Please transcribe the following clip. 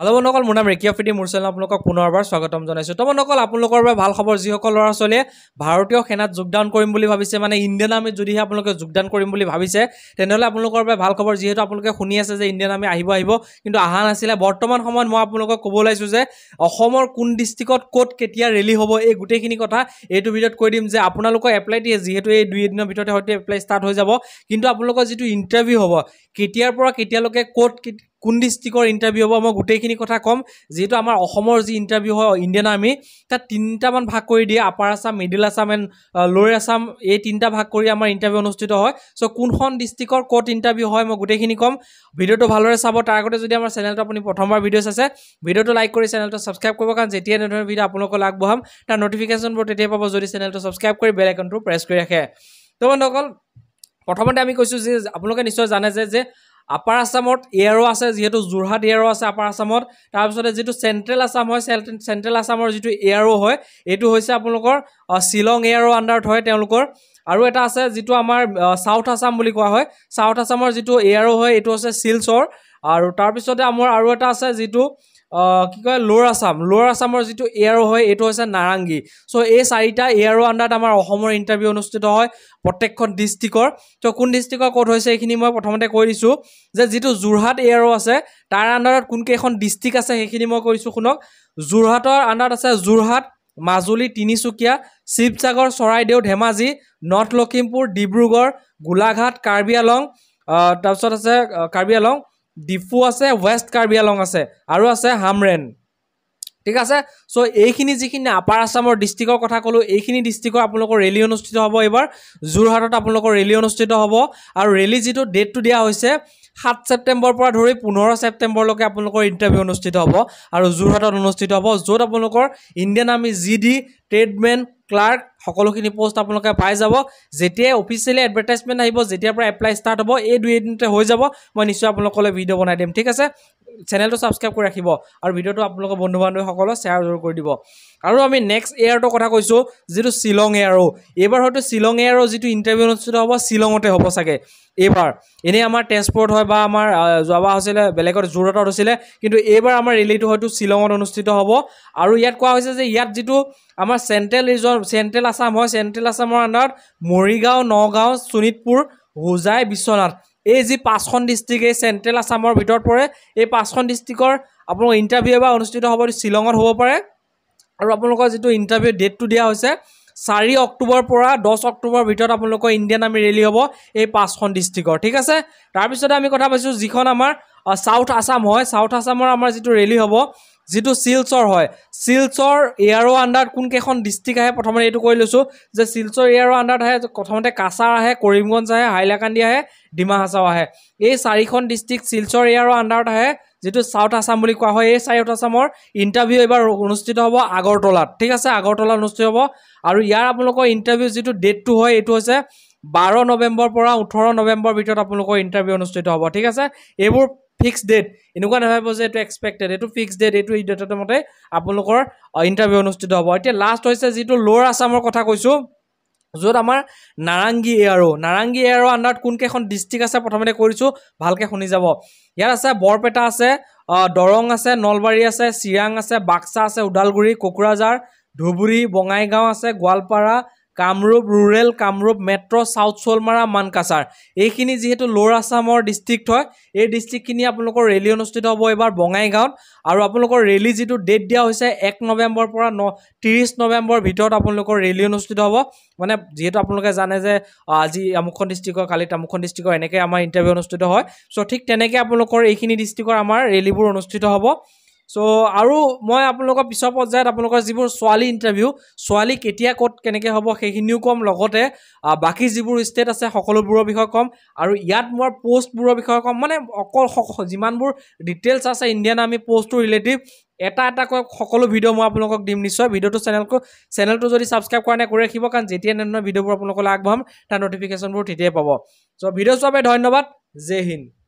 Hello বন্ধুসকল মোৰ নাম ৰেকিব আফ্ৰেদি মোৰ চেনেল আপোনালোকক পুনৰবাৰ স্বাগতম জনাইছো তো বন্ধুসকল আপোনালোকৰ বাবে ভাল খবৰ যিসকল ল'ৰা ছোৱালীয়ে ভাৰতীয় সেনাত যোগদান কৰিম বুলি ভাবিছে মানে ইণ্ডিয়ান আৰ্মিত যদিহে আপোনালোকে যোগদান কৰিম বুলি ভাবিছে তেনেহলে আপোনালোকৰ বাবে ভাল খবৰ যিহেতু আপোনালোকে শুনি আছে যে ইণ্ডিয়ান আৰ্মি আহিব কিন্তু আহা নাছিলে বৰ্তমান সময়ত মই আপোনালোকক ক'ব লাইছো যে অসমৰ কোন ডিস্ট্ৰিক্টত ক'ত কেতিয়া ৰেলী হ'ব এই গুটেইখিনি কথা এইটো ভিডিঅ'ত কৈ দিম যে আপোনালোকৰ এপ্লাই দিয়ে যিহেতু এই দুই দিনৰ ভিতৰতে হয়তো এপ্লাই ষ্টাৰ্ট হৈ যাব কিন্তু আপোনালোকৰ যেটো ইন্টাৰভিউ হ'ব কেতিয়াৰ পৰা কেতিয়ালৈকে ক'ত কোন ডিস্ট্ৰিক্টৰ ইন্টাৰভিউ হ'ব মই গুটেইখিনি কথা কম যেটো আমাৰ অসমৰ যি ইন্টাৰভিউ হয় ইণ্ডিয়ান আৰ্মি তাত তিনটা মান ভাগ কৰি দিয়ে upper Assam middle Assam and lower Assam এই তিনটা ভাগ কৰি আমাৰ ইন্টাৰভিউ অনুষ্ঠিত হয় সো কোনখন ডিস্ট্ৰিক্টৰ ক'ত ইন্টাৰভিউ হয় মই গুটেইখিনি কম ভিডিঅ'টো ভালদৰে চাব তাৰ আগতে যদি আমাৰ চেনেলটো আপুনি প্ৰথমবাৰ ভিডিঅ'ছ আছে ভিডিঅ'টো লাইক কৰি চেনেলটো সাবস্ক্ৰাইব কৰিব কাৰণ যেতিয়া এনেধৰণৰ ভিডিঅ' আপোনালোকক আগবঢ়াম তাৰ নটিফিকেশনবোৰ তেতিয়া পাব যদি চেনেলটো সাবস্ক্ৰাইব কৰি বেল আইকনটো প্ৰেছ কৰি ৰাখে তো বন্ধুসকল প্ৰথমতে আমি কৈছো যে আপোনালোকে নিশ্চয় জানে যে আপাৰ আসামত এয়াৰো আছে যেহেতু জুৰহাট এয়াৰো আছে আপাৰ আসামত তাৰ পিছতে যেটো সেন্ট্ৰেল আসাম হয় সেন্ট্ৰেল আসামৰ যেটো এয়াৰো হয় এটো হৈছে আপোনালোকৰ শিলং এয়াৰো আন্ডাৰত হয় তেওঁলোকৰ আৰু এটা আছে যেটো আমাৰ সাউথ আসাম বুলি কোৱা হয় সাউথ আসামৰ যেটো এয়াৰো হয় এটো আছে শিলচৰ আৰু তাৰ পিছতে আমাৰ আৰু এটা আছে যেটো কি কয় লোৱাৰ আসামৰ যেটো এয়াৰো হয় এটো হৈছে নাৰাংগী সো এই চাৰিটা এয়াৰো আন্ডাৰত আমাৰ অসমৰ ইন্টাৰভিউ অনুষ্ঠিত হয় প্ৰত্যেকখন ডিস্ট্ৰিক্টৰ তো কোন ডিস্ট্ৰিক্টৰ ক'ত হৈছে এইখিনি মই প্ৰথমতে কৈ দিছো যে যেটো জুৰহাট এয়াৰো আছে তাৰ আন্ডাৰত কোন কেখন ডিস্ট্ৰিক্ট আছে সেইখিনি মই কৈছো শুনক জুৰহাটৰ আন্ডাৰত আছে জুৰহাট মাজুলী তিনিচুকীয়া শিৱসাগৰ চৰাইদেউ ধেমাজি নৰ্থ লখিমপুৰ ডিব্ৰুগড় গোলাঘাট কাৰ্বি আলং তাৰ পিছত আছে কাৰ্বি আলং ডিফু আছে ওয়েস্ট কাৰ্বি আলং আছে আৰু আছে হামৰেন ঠিক আছে সো এইখিনি যিখিনি আপাৰ আসামৰ ডিস্ট্ৰিক্টৰ কথা কলো এইখিনি ডিস্ট্ৰিক্টৰ আপোনালোকৰ ৰেলী অনুষ্ঠিত হ'ব এবাৰ জুৰহাটত আপোনালোকৰ ৰেলী অনুষ্ঠিত হ'ব আৰু ৰেলী যেটো ডেটটো দিয়া হৈছে 7 ছেপ্টেম্বৰ পৰা ধৰি 15 ছেপ্টেম্বৰ লৈকে আপোনালোকৰ ইন্টাৰভিউ অনুষ্ঠিত হ'ব আৰু জুৰহাটত অনুষ্ঠিত হ'ব য'ত আপোনালোকৰ Indian army GD tradesmen clerk সকলোখিনি পোষ্ট আপোনালোকে পাই যাব যেতিয়া অফিচিয়েলি এডভাৰটাইজমেন্ট আহিব যেতিয়াৰ পৰা এপ্লাই ষ্টাৰ্ট হ'ব এই দুই দিনতে হৈ যাব মই নিশ্চয় আপোনালোকলৈ ভিডিঅ' বনাই দিম ঠিক আছে চেনেলটো সাবস্ক্ৰাইব কৰি ৰাখিব আৰু ভিডিঅ'টো আপোনালোকৰ বন্ধু বান্ধৱী সকলক শ্বেয়াৰ জৰুৰ কৰি দিব আৰু আমি নেক্সট এয়াৰটো কথা কৈছো যেটো শিলং এয়াৰো এবাৰ হয়তো শিলং এয়াৰো যেটো ইন্টাৰভিউ অনুষ্ঠিত হ'ব শিলংতে হ'ব সাকে এবাৰ এনে আমাৰ টেস্টপোৰ্ট হয় বা আমাৰ জবা হৈছিল বেলেগৰ জুৰহাটত হৈছিল কিন্তু এবাৰ আমাৰ ৰেলীটো হয়তো শিলংত অনুষ্ঠিত হ'ব আৰু ইয়াত কোৱা হৈছে যে ইয়াত যেটো আমাৰ সেন্ট্ৰেল ৰিজন সেন্ট্ৰেল আসাম হয় সেন্ট্ৰেল আসামৰ আন্ডাৰত মৰিগাঁও নগাঁও শোণিতপুৰ হোজাই বিশ্বনাথ এই যি পাঁচখন ডিস্ট্ৰিক্ট এই সেন্ট্ৰেল আসামৰ ভিতৰত পৰে এই পাঁচখন ডিস্ট্ৰিক্টৰ আপোনালোকৰ ইন্টাৰভিউ বা অনুষ্ঠিত হ'ব শিলংত হ'ব পাৰে আৰু আপোনালোকৰ যেটো ইন্টাৰভিউ ডেটটো দিয়া হৈছে 4 অক্টোবৰ পৰা 10 অক্টোবৰ ভিতৰত আপোনালোকৰ ইণ্ডিয়ান আৰ্মি ৰেলী হ'ব এই পাঁচখন ডিস্ট্ৰিক্টৰ ঠিক আছে তাৰ পিছতে আমি কথা পাইছো যিখন আমাৰ সাউথ আসাম হয় সাউথ আসামৰ আমাৰ যেটো ৰেলী হ'ব যেটো শিলচৰ হয় শিলচৰ এয়াৰো আন্ডাৰত কোন কেখন ডিস্ট্ৰিক্ট আহে প্ৰথমতে এটো কৈ লৈছো যে শিলচৰ এয়াৰো আন্ডাৰত আহে প্ৰথমতে কাছাৰ আহে কৰিমগঞ্জ আহে হাইলাকান্দি আহে ডিমা হাছাও আহে এই চাৰিখন ডিস্ট্ৰিক্ট শিলচৰ এয়াৰো আন্ডাৰত আহে যেটো সাউথ আসাম বুলি কোৱা হয় এই সাউথ আসামৰ ইন্টাৰভিউ এবাৰ অনুষ্ঠিত হ'ব আগৰতলাত ঠিক আছে আগৰতলা অনুষ্ঠিত হ'ব আৰু ইয়াৰ আপোনালোকৰ ইন্টাৰভিউ যেটো ডেটটো হয় এটো হৈছে 12 নৱেম্বৰ পৰা 18 নৱেম্বৰ ভিতৰত আপোনালোকৰ ইন্টাৰভিউ অনুষ্ঠিত হ'ব ঠিক আছে এইবোৰ ফিক্স ডেট এনেকুৱা নহয় যে এটো এক্সপেক্টেড এটো ফিক্স ডেট এটো এই ডেটৰ মতে আপোনালোকৰ ইন্টাৰভিউ অনুষ্ঠিত হ'ব এতিয়া লাষ্ট হৈছে যেটো লোৱাৰ আসামৰ কথা কৈছো য'ত আমাৰ নাৰাংগী এয়াৰো আন্ডাৰত কোন কেখন ডিস্ট্ৰিক্ট আছে প্ৰথমতে কৰিছো ভালকে শুনি যাব ইয়াৰ আছে বৰপেটা আছে দৰং আছে নলবাৰী আছে চিৰাং আছে বাক্সা আছে উদালগুৰি কোকৰাঝাৰ ধুবুৰী বঙাইগাঁও আছে Goalpara Kamrup rural Kamrup metro south Salmara Mankachar এইখিনি যেহেতু লোৱাৰ আসামৰ ডিস্ট্ৰিক্ট হয় এই ডিস্ট্ৰিক্টখিনি আপোনালোকৰ ৰেলী অনুষ্ঠিত হ'ব এবাৰ বঙাইগাঁৱত আৰু আপোনালোকৰ ৰেলী যেটো ডেট দিয়া হৈছে 1 নৱেম্বৰ পৰা 30 নৱেম্বৰ ভিতৰত আপোনালোকৰ ৰেলী অনুষ্ঠিত হ'ব মানে যেহেতু আপোনালোকে জানে যে আজি আমুখন ডিস্ট্ৰিক্টৰ কালি আমুখন ডিস্ট্ৰিক্টৰ এনেকৈ আমাৰ ইন্টাৰভিউ অনুষ্ঠিত হয় সো ঠিক তেনেকৈ আপোনালোকৰ এইখিনি ডিস্ট্ৰিক্টৰ আমাৰ ৰেলীবোৰ অনুষ্ঠিত হ'ব সো আৰু মই আপোনালোকৰ পিছৰ পৰ্যায়ত আপোনালোকৰ যিবোৰ ছোৱালী ইন্টাৰভিউ ছোৱালী কেতিয়া ক'ত কেনেকৈ হ'ব সেইখিনিও কম লগতে বাকি যিবোৰ ষ্টেট আছে সকলোবোৰৰ বিষয়ে কম আৰু ইয়াত মই পোষ্টবোৰৰ বিষয়ে কম মানে অকল যিমানবোৰ ডিটেইলছ আছে ইণ্ডিয়ান আৰ্মি পোষ্টটো ৰিলেটিভ এটা সকলো ভিডিঅ' মই আপোনালোকক দিম নিশ্চয় ভিডিঅ'টো চেনেলটো যদি সাবস্ক্ৰাইব কৰা নাই কৰি ৰাখিব কাৰণ যেতিয়া নতুন ভিডিঅ'বোৰ আপোনালোকলৈ আগবঢ়াম তাৰ নটিফিকেশনবোৰ তেতিয়াই পাব সো ভিডিঅ' চোৱাৰ বাবে ধন্যবাদ জয় হিন্দ